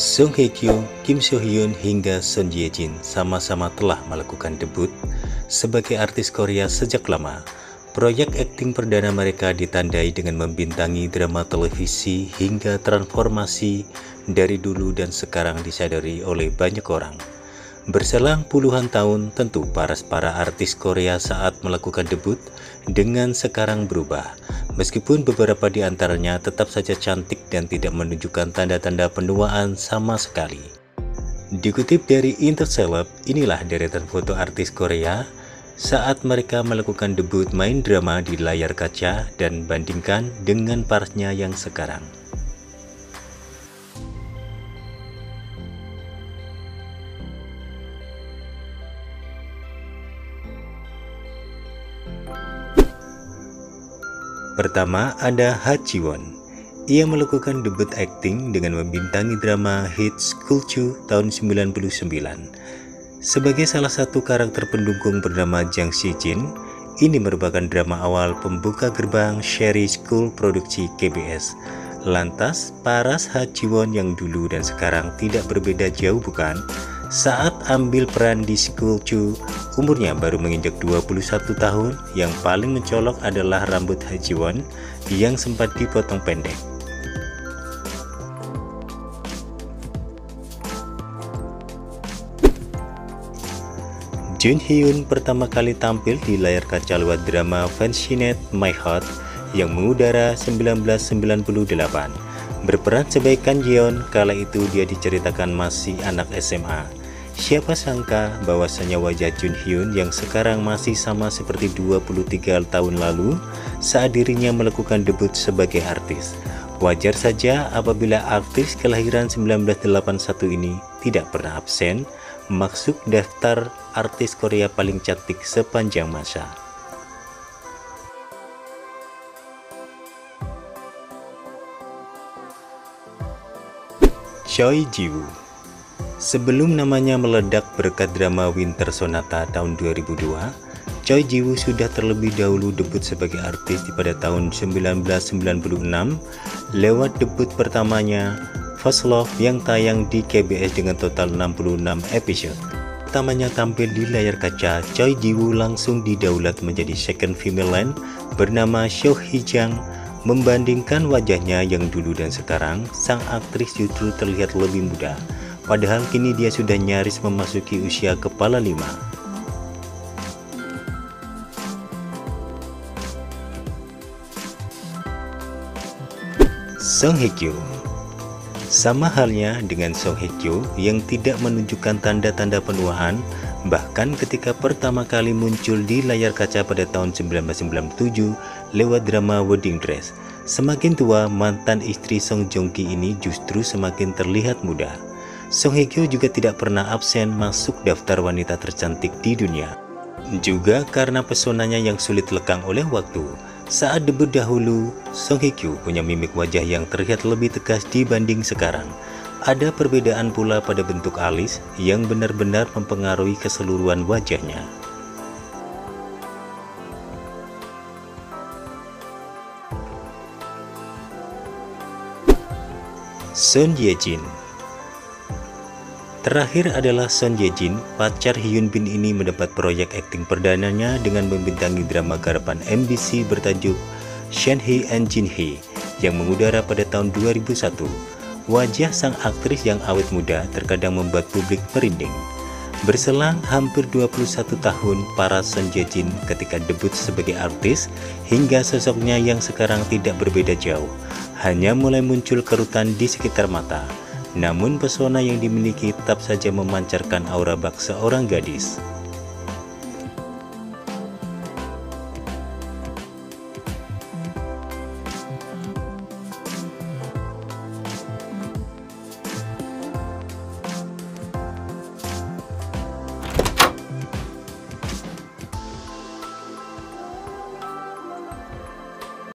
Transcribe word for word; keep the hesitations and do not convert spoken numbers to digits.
Song Hye Kyo, Kim So Hyun hingga Son Ye Jin sama-sama telah melakukan debut sebagai artis Korea sejak lama. Proyek akting perdana mereka ditandai dengan membintangi drama televisi hingga transformasi dari dulu dan sekarang disadari oleh banyak orang. Berselang puluhan tahun, tentu paras para artis Korea saat melakukan debut dengan sekarang berubah. Meskipun beberapa di antaranya tetap saja cantik dan tidak menunjukkan tanda-tanda penuaan sama sekali. Dikutip dari Interceleb, inilah deretan foto artis Korea saat mereka melakukan debut main drama di layar kaca dan bandingkan dengan parasnya yang sekarang. Pertama ada Ha Ji Won. Ia melakukan debut akting dengan membintangi drama hits Kulchu tahun sembilan puluh sembilan. Sebagai salah satu karakter pendukung bernama Jang Si Jin, ini merupakan drama awal pembuka gerbang Sherry School produksi K B S. Lantas, paras Ha Ji Won yang dulu dan sekarang tidak berbeda jauh bukan? Saat ambil peran di Kulchu, umurnya baru menginjak dua puluh satu tahun. Yang paling mencolok adalah rambut Ha Ji Won yang sempat dipotong pendek. Jun Hyun pertama kali tampil di layar kaca lewat drama Fansinet My Heart yang mengudara seribu sembilan ratus sembilan puluh delapan. Berperan sebagai Kan Jeon, kala itu dia diceritakan masih anak S M A. Siapa sangka bahwasanya wajah Jun Hyun yang sekarang masih sama seperti dua puluh tiga tahun lalu saat dirinya melakukan debut sebagai artis. Wajar saja apabila artis kelahiran seribu sembilan ratus delapan puluh satu ini tidak pernah absen masuk daftar artis Korea paling cantik sepanjang masa. Choi Ji-woo. Sebelum namanya meledak berkat drama Winter Sonata tahun dua ribu dua, Choi Ji-woo sudah terlebih dahulu debut sebagai artis pada tahun seribu sembilan ratus sembilan puluh enam lewat debut pertamanya First Love yang tayang di K B S dengan total enam puluh enam episode. Pertamanya tampil di layar kaca, Choi Ji-woo langsung didaulat menjadi second female lead bernama Seo Hee-jang. Membandingkan wajahnya yang dulu dan sekarang, sang aktris justru terlihat lebih muda. Padahal kini dia sudah nyaris memasuki usia kepala lima. Song Hye Kyo. Sama halnya dengan Song Hye Kyo yang tidak menunjukkan tanda-tanda penuaan, bahkan ketika pertama kali muncul di layar kaca pada tahun seribu sembilan ratus sembilan puluh tujuh lewat drama Wedding Dress. Semakin tua, mantan istri Song Joong Ki ini justru semakin terlihat muda. Song Hye Kyo juga tidak pernah absen masuk daftar wanita tercantik di dunia. Juga karena pesonanya yang sulit lekang oleh waktu. Saat debut dahulu, Song Hye Kyo punya mimik wajah yang terlihat lebih tegas dibanding sekarang. Ada perbedaan pula pada bentuk alis yang benar-benar mempengaruhi keseluruhan wajahnya. Son Ye Jin. Terakhir adalah Son Ye Jin. Pacar Hyun Bin ini mendapat proyek akting perdananya dengan membintangi drama garapan M B C bertajuk Shen Hye and Jin Hye yang mengudara pada tahun dua ribu satu. Wajah sang aktris yang awet muda terkadang membuat publik merinding. Berselang hampir dua puluh satu tahun para Son Ye Jin ketika debut sebagai artis hingga sosoknya yang sekarang tidak berbeda jauh, hanya mulai muncul kerutan di sekitar mata. Namun pesona yang dimiliki tetap saja memancarkan aura bak seorang gadis.